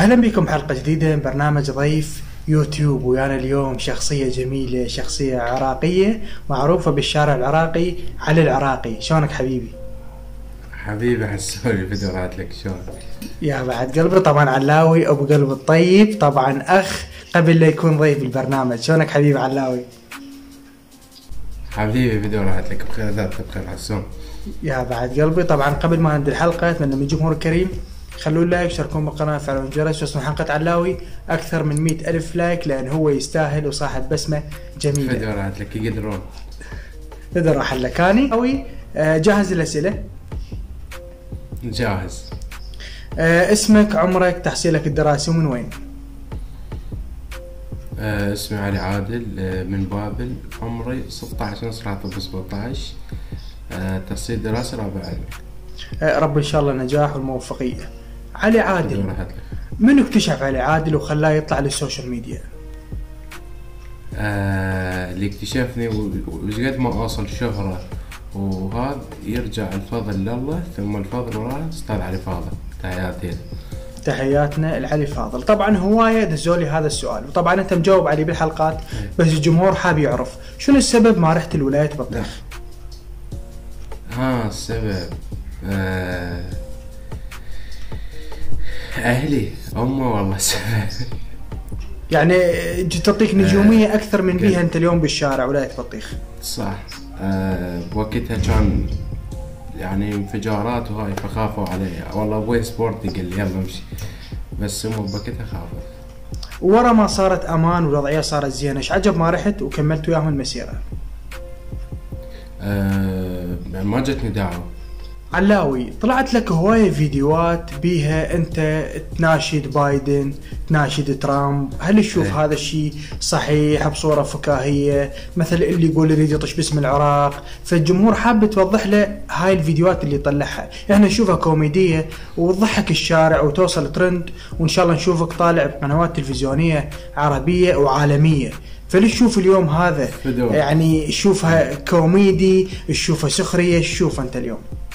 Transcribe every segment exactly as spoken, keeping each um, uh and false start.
أهلا بكم حلقة جديدة من برنامج ضيف يوتيوب. ويانا اليوم شخصية جميلة، شخصية عراقية معروفة بالشارع العراقي، علي العراقي. شلونك حبيبي؟ حبيبي حسوني فيديوهات لك شلونك؟ يا بعد قلبي. طبعا علاوي أبو قلب الطيب، طبعا أخ قبل لا يكون ضيف بالبرنامج. شلونك حبيبي علاوي؟ حبيبي فيديوهات لك بخير، ذاتك بخير حسون. يا بعد قلبي. طبعا قبل ما نبدأ الحلقة أتمنى من الجمهور الكريم خلوا لايك، شاركون بالقناة، فعلوا الجرس، واسمعوا حلقة علاوي أكثر من مئة ألف لايك لأن هو يستاهل وصاحب بسمة جميلة. فيديوهات لك يقدرون. إذا راح لكاني علاوي جاهز الأسئلة؟ جاهز. آه اسمك، عمرك، تحصيلك الدراسي، ومن وين؟ آه اسمي علي عادل، آه من بابل، عمري ستة عشر، نص طب سبعة عشر، آه تحصيل دراسة رابع علمي. آه رب إن شاء الله النجاح والموفقية. علي عادل، من اكتشف علي عادل وخلاه يطلع للسوشيال ميديا؟ آه اللي اكتشفني وقد ما أوصل شهرة وهذا يرجع الفضل لله، ثم الفضل وراه أستاذ علي فاضل. تحياتي. تحياتنا لعلي فاضل. طبعا هواية دزولي هذا السؤال، وطبعا انت مجاوب عليه بالحلقات، بس الجمهور حاب يعرف شنو السبب ما رحت لولاية بطيخ؟ ها السبب آه اهلي امه والله السبب. يعني تعطيك نجومية اكثر من بيها انت اليوم بالشارع ولاية بطيخ. صح. آه بوقتها كان يعني انفجارات وهاي فخافوا علي، والله ابوي سبورتي قال لي يلا امشي، بس امه بوقتها خافت. ورا ما صارت امان والوضعية صارت زينة، ايش عجب ما رحت وكملت وياهم المسيرة؟ آه ما جتني دعوة. علاوي، طلعت لك هواية فيديوهات بيها انت تناشد بايدن، تناشد ترامب، هل تشوف ايه؟ هذا الشيء صحيح بصورة فكاهية؟ مثل اللي يقول يريد يطش باسم العراق، فالجمهور حاب توضح له هاي الفيديوهات اللي يطلعها، احنا نشوفها كوميدية وتضحك الشارع وتوصل ترند، وان شاء الله نشوفك طالع بقنوات تلفزيونية عربية وعالمية. فليش تشوف اليوم هذا فيديو. يعني شوفها كوميدي، شوفها سخرية، شوف انت اليوم.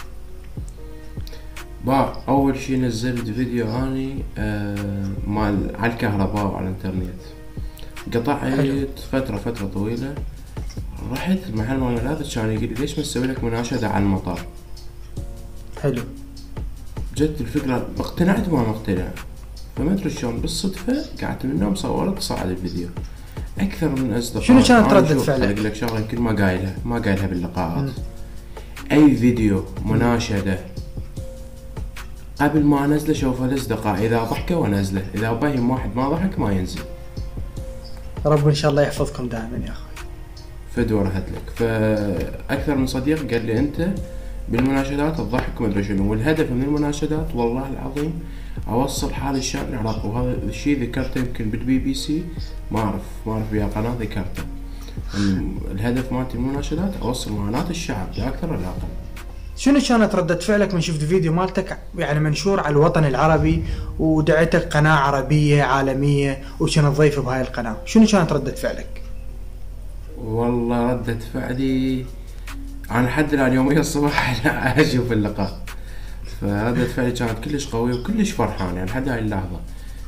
با اول شي نزلت فيديو اني آه مال على الكهرباء وعلى الانترنت، قطعت فترة فترة طويلة، رحت المحل مال الملابس كان يقول لي ليش ما تسوي لك مناشدة على المطار؟ حلو. جت الفكرة، اقتنعت ما مقتنع، فما ادري شلون بالصدفة قعدت من النوم صورت صعد الفيديو. اكثر من اصدقاء. شنو كانت ردة فعلك؟ اقول لك شغلة يمكن ما قايلها ما قايلها باللقاءات. م. اي فيديو مناشدة قبل ما انزله شوفه الاصدقاء، اذا ضحكوا وانزله، اذا باهم واحد ما ضحك ما ينزل. رب ان شاء الله يحفظكم دائما يا اخوي. فدوة رحت لك، فاكثر من صديق قال لي انت بالمناشدات تضحك ما ادري شنو، والهدف من المناشدات والله العظيم اوصل حال الشعب العراقي، وهذا الشيء ذكرته يمكن بالبي بي سي، ما اعرف ما اعرف بها قناه ذكرته. الهدف مالت المناشدات اوصل معاناة الشعب لا اكثر ولا اقل. شنو كانت ردة فعلك من شفت فيديو مالتك يعني منشور على الوطن العربي ودعتك قناة عربية عالمية وكنت ضيف بهاي القناة؟ شنو كانت ردة فعلك؟ والله ردة فعلي انا لحد الان يوميا الصباح اشوف اللقاء، فردة فعلي كانت كلش قوية وكلش فرحان يعني لحد هاي اللحظة.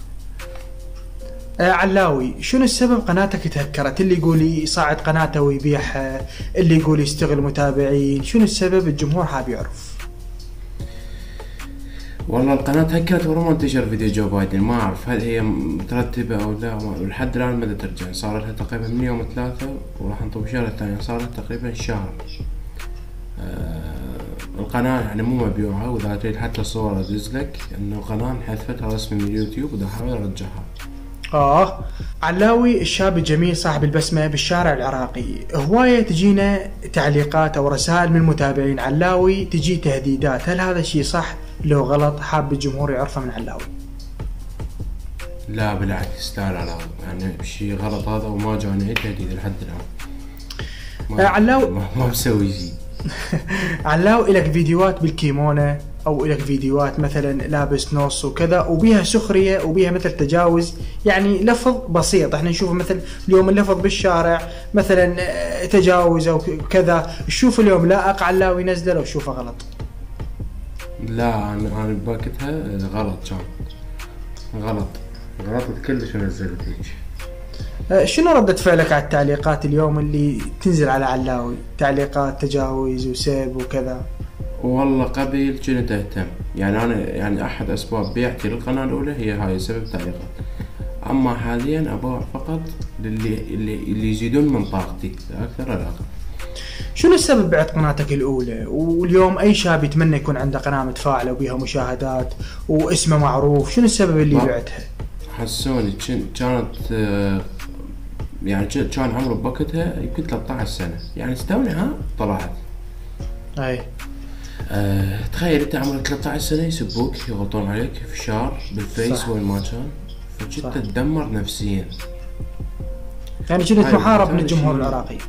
آه علاوي، شنو السبب قناتك تهكرت؟ اللي يقول يصعد قناته ويبيعها، اللي يقول يستغل متابعين، شنو السبب؟ الجمهور حاب يعرف. والله القناة تهكرت ورا ما انتشر فيديو جو بايدن، ما اعرف هل هي مترتبة او لا، ولحد الان ما ترجع، صار لها تقريبا من يوم ثلاثة وراح نطب شهر الثاني، صار لها تقريبا شهر. آه القناة يعني مو مبيوعة، واذا تريد حتى صورة ادزلك انه القناة انحذفتها رسمي من اليوتيوب ودا احاول ارجعها. آه علاوي الشاب الجميل صاحب البسمة بالشارع العراقي، هواية تجينا تعليقات أو رسائل من متابعين علاوي، تجي تهديدات، هل هذا الشيء صح؟ لو غلط حاب الجمهور يعرفه من علاوي. لا بالعكس، لا لا لا يعني شيء غلط هذا، وما جاني أي تهديد لحد الآن. ما علاوي ما, ما مسوي شيء. علاوي لك فيديوهات بالكيمونة او لك فيديوهات مثلا لابس نص وكذا وبيها سخريه وبيها مثل تجاوز، يعني لفظ بسيط احنا نشوفه مثل اليوم اللفظ بالشارع مثلا تجاوز او كذا، تشوف اليوم لا اقع علاوي ينزله لو تشوفه غلط. لا انا انا بوقتها غلط كان. غلط غلطت كلش ونزلت هيك. أه، شنو ردة فعلك على التعليقات اليوم اللي تنزل على علاوي؟ تعليقات تجاوز وسب وكذا. والله قبل كنت اهتم، يعني انا يعني احد اسباب بيعتي للقناة الاولى هي هاي سبب التعليقات. اما حاليا ابوع فقط للي اللي, اللي يزيدون من طاقتي لا اكثر ولا اقل. شنو السبب بعد قناتك الاولى؟ واليوم اي شاب يتمنى يكون عنده قناة متفاعلة وبيها مشاهدات واسمه معروف، شنو السبب اللي بعدها؟ حسوني كانت يعني كان عمره بوقتها يمكن ثلاثة عشر سنة، يعني استوني ها طلعت. اي أه تخيل انت عمرك ثلاثة عشر سنة يسبوك يغلطون عليك في شار بالفيس وين ما كان، فكنت تدمر نفسيا. يعني كنت محارب من الجمهور العراقي.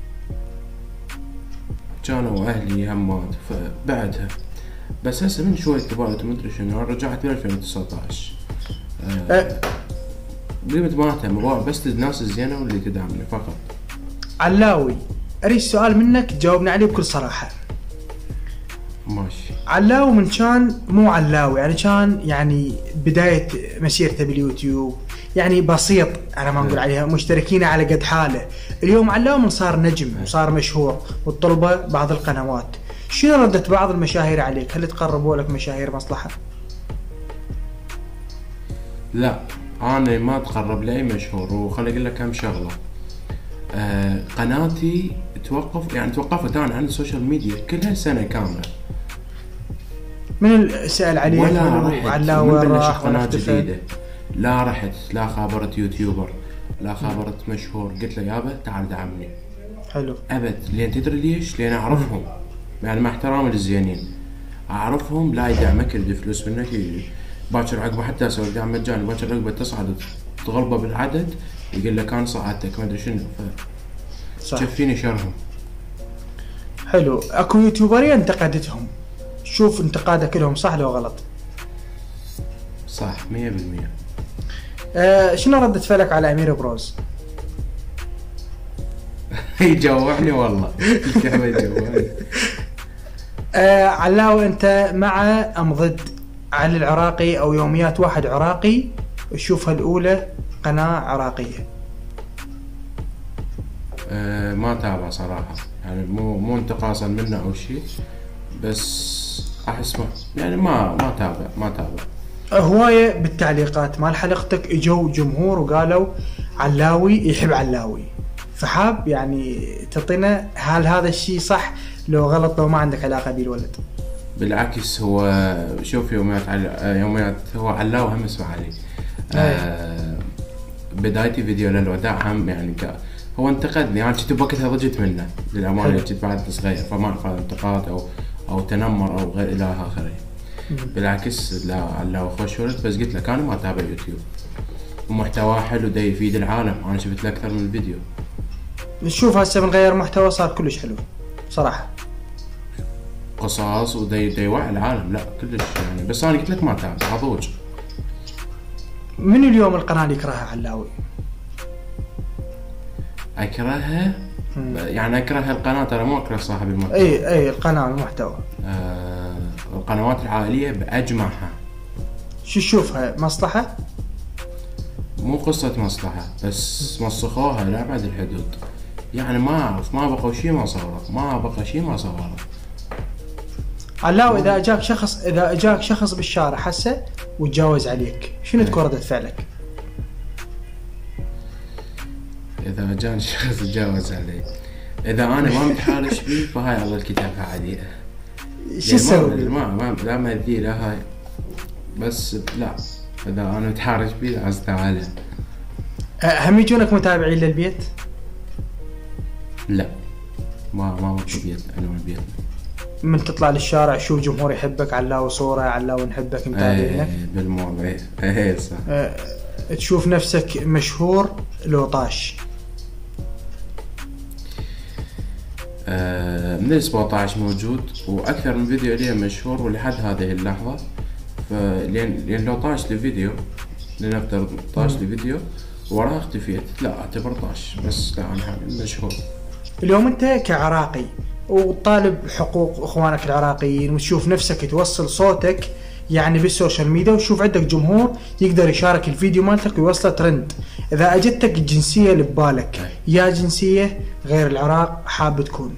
كانوا اهلي همات فبعدها، بس هسه من شوي تبالت مدري شنو رجعت ب ألفين وتسعة عشر. أه قيمة ما اهتم ابغى بس الناس الزينة واللي تدعمني فقط. علاوي اريد سؤال منك تجاوبني عليه بكل صراحة. ماشي. علاوي من كان مو علاوي، يعني كان يعني بداية مسيرته باليوتيوب يعني بسيط، انا ما نقول عليها مشتركين على قد حاله. اليوم علاوي من صار نجم وصار مشهور والطلبة بعض القنوات. شنو ردة بعض المشاهير عليك؟ هل تقربوا لك مشاهير مصلحة؟ لا انا ما اتقرب لاي مشهور، وخلي اقول لك كم شغله. آه قناتي توقف يعني توقفت انا عن السوشيال ميديا كلها سنه كامله. من اللي سأل عليك؟ ولا رحت علاوي من بلش راح قناه جديده، لا رحت لا خابرت يوتيوبر لا خابرت مشهور، قلت له يابا تعال دعمني. حلو. ابد. لين تدري ليش؟ لين اعرفهم، يعني مع احترامي للزينين اعرفهم لا يدعمك يريد فلوس منك، باكر عقبه حتى اسوي دعم مجاني، باكر عقبه تصعد تغلبه بالعدد يقول لك انا صعدتك ما ادري شنو، فتكفيني شرهم. حلو. اكو يوتيوبرين انتقدتهم، شوف انتقادك لهم صح لو غلط؟ صح مية بالمية. آه شنو ردة فعلك على امير بروز؟ يجوعني والله الكلمة يجوعني. آه علاوي انت مع ام ضد علي العراقي او يوميات واحد عراقي تشوفها الاولى قناة عراقية؟ أه ما تابع صراحة، يعني مو مو انتقاصا منه او شيء، بس احس ما يعني ما ما تابع ما تابع. هواية بالتعليقات مال حلقتك اجوا جمهور وقالوا علاوي يحب علاوي، فحاب يعني تعطينا هل هذا الشيء صح لو غلط لو ما عندك علاقة بالولد؟ بالعكس هو شوف يوميات عل... يوميات هو علاوي هم اسمه علي. آه بدايتي فيديو للوداع هم يعني ك... هو انتقدني، يعني كنت بوقتها ضجت منه للأمانة، كنت بعد صغير فما أخذ انتقاد أو أو تنمر أو غير إلى آخره. بالعكس لا علاوي خوش ولد، بس قلت لك أنا ما أتابع يوتيوب ومحتواه حلو دا يفيد العالم، أنا شفت له أكثر من فيديو. نشوف هسه من غير محتوى صار كلش حلو صراحة، قصص ودي دي يوعي العالم لا كلش يعني، بس أنا قلت لك ما أتابع عضوج. من اليوم القناة اللي يكرهها علاوي؟ اكرهها يعني اكره القناه، ترى مو اكره صاحب المحتوى. اي اي القناه المحتوى. آه القنوات العائليه باجمعها. شو تشوفها مصلحه؟ مو قصه مصلحه، بس مسخوها لابعد الحدود، يعني ما اعرف ما بقى شيء ما صورت ما بقى شيء ما صورت. علاوي اذا اجاك شخص اذا اجاك شخص بالشارع هسه وتجاوز عليك شنو تكون ردة فعلك؟ اذا جاني شخص يتجاوز علي، اذا انا ما متحالش بيه فهاي الله الكتابها عادية. شو تسوي؟ ما ما لا ما ادري لا هاي، بس لا اذا انا متحارش بيه لا استعاله. هم يجونك متابعين للبيت؟ لا ما ما مطلوب بيت انا من بيتنا. من تطلع للشارع شوف جمهور يحبك، علاوي صورة علاوي نحبك متابعينك؟ ايه بالموضوع ايه صح. اه تشوف نفسك مشهور لو طاش؟ آه من السبعة عشر موجود واكثر من فيديو لي مشهور ولحد هذه اللحظة، فلين لين لو طاش لفيديو لنفترض طاش لفيديو وراه اختفيت لا اعتبر طاش، بس لا انا مشهور. اليوم انت كعراقي وطالب حقوق اخوانك العراقيين وتشوف نفسك توصل صوتك يعني بالسوشيال ميديا، وشوف عندك جمهور يقدر يشارك الفيديو مالتك ويوصله ترند. اذا اجتك الجنسيه اللي ببالك، يا جنسيه غير العراق حاب تكون؟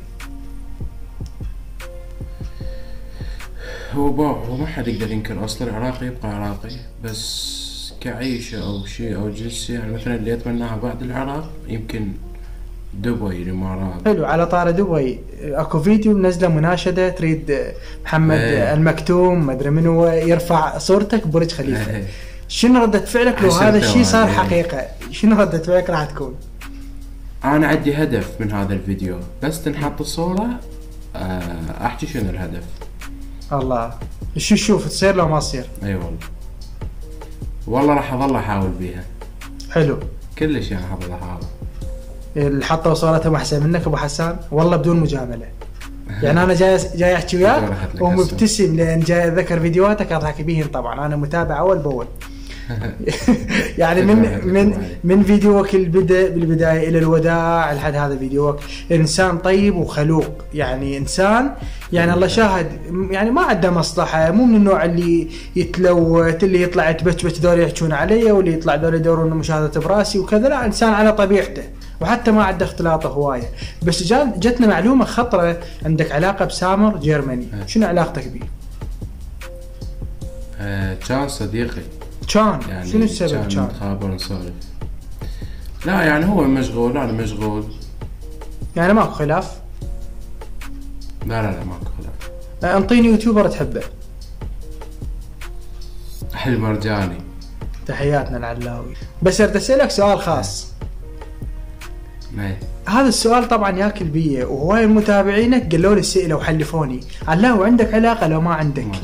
هو با هو ما حد يقدر ينكر اصلا العراقي يبقى عراقي، بس كعيشه او شيء او جنسيه يعني مثلا اللي اتمناها بعد العراق يمكن دبي، الامارات. حلو. على طار دبي، اكو فيديو منزله مناشده تريد محمد ايه. المكتوم ما ادري منو يرفع صورتك برج خليفه. ايه. شنو ردة فعلك لو هذا الشيء صار ايه. حقيقه؟ شنو ردة فعلك راح تكون؟ انا عندي هدف من هذا الفيديو، بس تنحط الصوره احكي شنو الهدف. الله. شو شوف تصير لو ما تصير؟ اي والله والله راح اظل احاول بيها. حلو كلش يعني اظل احاول. اللي حطوا صورته احسن منك ابو حسان والله بدون مجامله. يعني انا جاي جاي احكي وياك ومبتسم لان جاي اتذكر فيديوهاتك اضحك بيهن. طبعا انا متابع اول باول. يعني من من من فيديوك البدء بالبدايه الى الوداع لحد هذا فيديوك، انسان طيب وخلوق، يعني انسان يعني الله شاهد يعني ما عنده مصلحه، مو من النوع اللي يتلوت اللي يطلع يتبتبت دول يحجون علي واللي يطلع دول يدورون مشاهده براسي وكذا. لا، انسان على طبيعته وحتى ما عنده اختلاطه هوايه. بس جتنا معلومه خطره، عندك علاقه بسامر جيرماني، شنو علاقتك به؟ آه كان صديقي. كان يعني شنو السبب؟ كان نتخابر نسولف. لا يعني هو مشغول انا مشغول، يعني ماكو خلاف؟ لا لا لا ماكو خلاف. آه انطيني يوتيوبر تحبه. حلم مرجاني. تحياتنا العلاوي. بس اريد اسالك سؤال خاص. ماي. هذا السؤال طبعا ياكل بيه، وهواي متابعينك قالوا لي اسئله وحلفوني. علاوي عندك علاقه لو ما عندك؟ ماشي.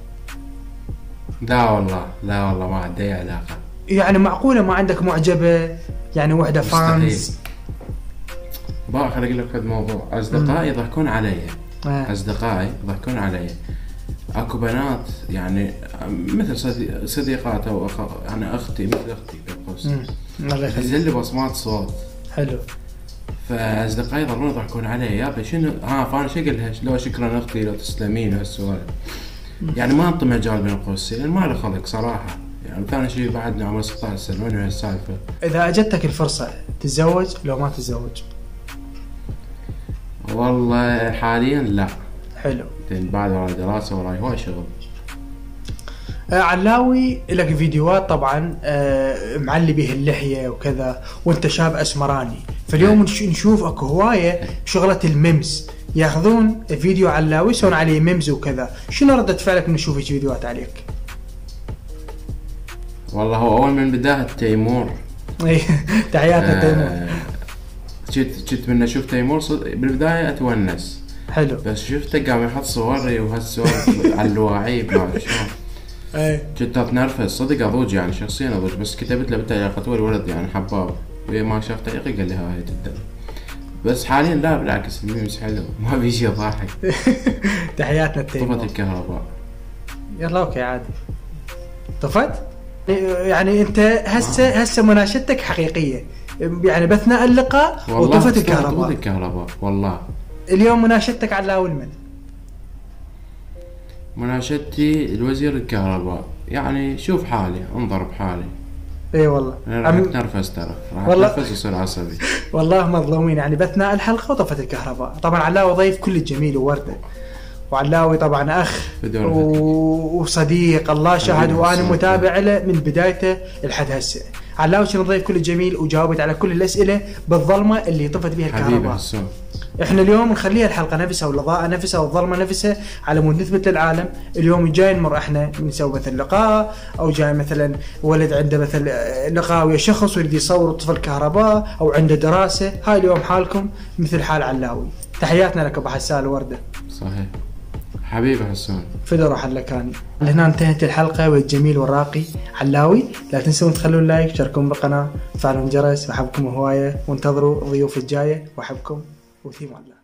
لا والله لا والله ما عندي اي علاقه. يعني معقوله ما عندك معجبه؟ يعني وحده فانز؟ بقى خليني اقول لك هذا الموضوع. اصدقائي يضحكون علي. آه. اصدقائي يضحكون علي. اكو بنات يعني مثل صديقات او أخ... يعني اختي مثل اختي بالقص تنزل لي بصمات صوت. حلو. فاصدقائي يضلون يضحكون علي. يابا شنو ها فانا شو اقول لها؟ لو شكرا اختي لو تسلمين هالسؤال. يعني ما انطي مجال بين قوسين لان ما له خلق صراحه. يعني ثاني شيء بعدنا عمر ستة عشر سنه وين هالسالفه. اذا اجتك الفرصه تتزوج لو ما تتزوج؟ والله حاليا لا. حلو. بعد وراي دراسه وراي هواي شغل. آه علاوي لك فيديوهات طبعا آه معلي به اللحيه وكذا وانت شاب اسمراني. فاليوم نشوف اكو هوايه شغله الميمز، ياخذون فيديو علاوي يسوون عليه ميمز وكذا. شنو ردة فعلك من نشوف فيديوهات عليك؟ والله هو اول من بدايه تيمور. تحياتنا تيمور. جيت جيت من اشوف تيمور بالبدايه اتونس. حلو. بس شفته قام يحط صوري وهالصور على الواعي ما اعرف شلون. اي كنت اتنرفز صدق اضوج يعني شخصيا اضوج. بس كتبت له بتعليقات الولد يعني حباب وما شاف تعليقي قال لي هاي تبدا. بس حاليا لا بالعكس الميمز حلو ما في شيء ضاحك. تحياتنا التيمور. طفت الكهرباء. يلا اوكي عادي. طفت؟ يعني انت هسه هسه مناشدتك حقيقيه يعني باثناء اللقاء وطفت الكهرباء. طفت الكهرباء والله. اليوم مناشدتك على لاول من؟ مناشدتي الوزير الكهرباء. يعني شوف حالي انظر بحالي. اي والله انا راح اتنرفز ترى راح اتنرفز وصير عصبي. والله مظلومين يعني باثناء الحلقه وطفت الكهرباء. طبعا علاوي ضيف كل الجميل وورده، وعلاوي طبعا اخ وصديق الله شاهد وانا متابع له من بدايته لحد هسه. علاوي شنو ضيف كل الجميل وجاوبت على كل الاسئله بالظلمه اللي طفت بها الكهرباء. احنا اليوم نخليها الحلقه نفسها والاضاءه نفسها والظلمه نفسها على مود نثبت للعالم. اليوم جاي نمر احنا بنسوي مثل لقاء او جاي مثلا ولد عنده مثل لقاء ويا شخص ويريد يصور طفل الكهرباء او عنده دراسه. هاي اليوم حالكم مثل حال علاوي. تحياتنا لك ابو حسان الورده. صحيح حبيبي حسون. فدوا روح اللكاني. لهنا انتهت الحلقه والجميل والراقي علاوي. لا تنسون تخلون لايك تشاركون بالقناه تفعلون الجرس. احبكم هوايه وانتظروا الضيوف الجايه واحبكم وثيم الله.